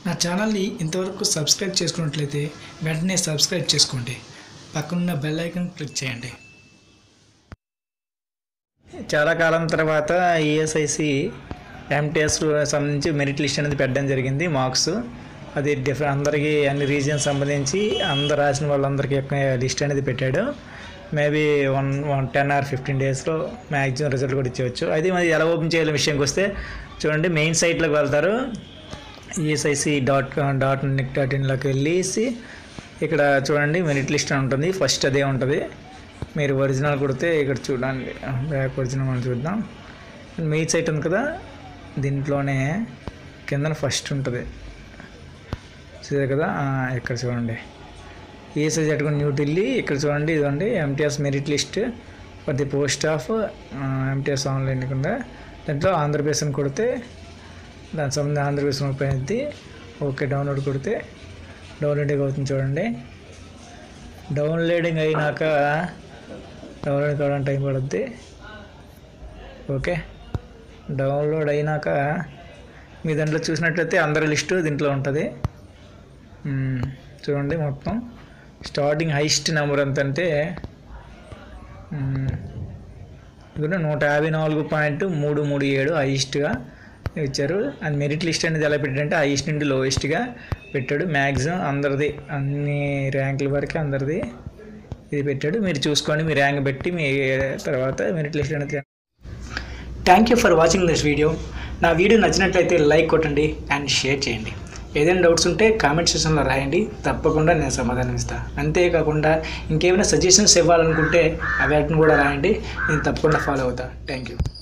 నా ఛానల్ని ఇంతవరకు సబ్స్క్రైబ్ చేసుకున్నట్లయితే వెంటనే సబ్స్క్రైబ్ చేసుకోండి. పక్కనున్న బెల్ ఐకాన్ క్లిక్ చేయండి. చాలా కాలం తర్వాత ESIC MTS సంబంధించి మెరిట్ లిస్ట్ అనేది పెట్టడం జరిగింది. మార్క్స్ అది అందరికీ అన్ని రీజియన్స్ సంబంధించి అందరు రాసిన వాళ్ళందరికీ లిస్ట్ అనేది పెట్టాడు. మేబీ 10 or 15 డేస్లో మ్యాక్సిమం రిజల్ట్ కూడా ఇచ్చేవచ్చు. అయితే మరి ఎలా ఓపెన్ చేయాలి విషయంకి వస్తే చూడండి, మెయిన్ సైట్లోకి వెళ్తారు. ESIC.nic.inలోకి వెళ్ళేసి ఇక్కడ చూడండి మెరిట్ లిస్ట్ అని ఉంటుంది. ఫస్ట్ అదే ఉంటుంది. మీరు ఒరిజినల్ కొడితే ఇక్కడ చూడండి, బ్యాక్ ఒరిజినల్ మనం చూద్దాం. మెయిన్ సైట్ ఉంది కదా, దీంట్లోనే కింద ఫస్ట్ ఉంటుంది చూసారు కదా. ఇక్కడ చూడండి ESIC న్యూఢిల్లీ. ఇక్కడ చూడండి ఇదండి MTS merit list for the post of MTS online కింద. దాంట్లో ఆంధ్రప్రదేశ్ అని కొడితే దాని సంబంధించి ఆంధ్రప్రదేశ్ అయిపోయింది. ఓకే, డౌన్లోడ్ కొడితే డౌన్లోడింగ్ అవుతుంది చూడండి. డౌన్లోడింగ్ అయినాక డౌన్లోడ్ కావడానికి టైం పడుద్ది. ఓకే, డౌన్లోడ్ అయినాక మీ దాంట్లో చూసినట్లయితే అందరి లిస్టు దీంట్లో ఉంటుంది. చూడండి మొత్తం స్టార్టింగ్ హైయెస్ట్ నెంబర్ ఎంత అంటే 154.337 హైయెస్ట్గా ఇచ్చారు. అండ్ మెరిట్ లిస్ట్ అనేది ఎలా పెట్టాడంటే హైయెస్ట్ నుండి లోయెస్ట్గా పెట్టాడు. మ్యాక్సిమం అందరిది, అన్ని ర్యాంకుల వరకు అందరిది ఇది పెట్టాడు. మీరు చూసుకోండి, మీ ర్యాంక్ పెట్టి మీ తర్వాత మెరిట్ లిస్ట్ అనేది. Thank you for watching this video. నా వీడియో నచ్చినట్లయితే లైక్ కొట్టండి అండ్ షేర్ చేయండి. ఏదైనా డౌట్స్ ఉంటే కామెంట్ సెక్షన్లో రాయండి, తప్పకుండా నేను సమాధానం ఇస్తాను. అంతేకాకుండా ఇంకేమైనా సజెషన్స్ ఇవ్వాలనుకుంటే వాటిని కూడా రాయండి, నేను తప్పకుండా ఫాలో అవుతాను. Thank you.